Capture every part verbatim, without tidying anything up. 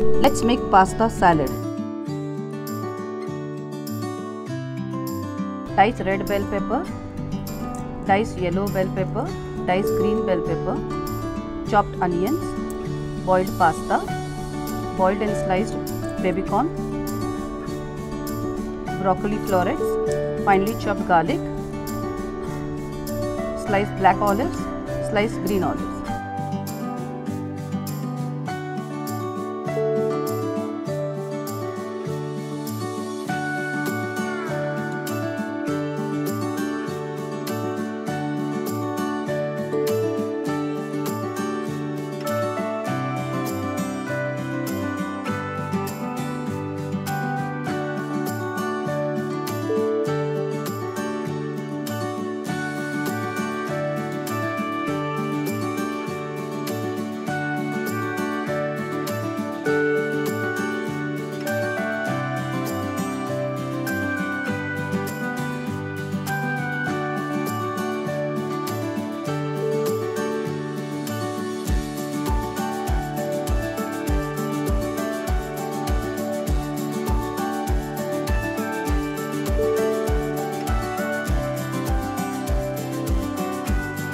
Let's make pasta salad. Dice red bell pepper, dice yellow bell pepper, dice green bell pepper, chopped onions, boiled pasta, boiled and sliced baby corn, broccoli florets, finely chopped garlic, sliced black olives, sliced green olives.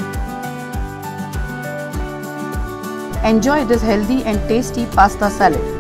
Enjoy this healthy and tasty pasta salad.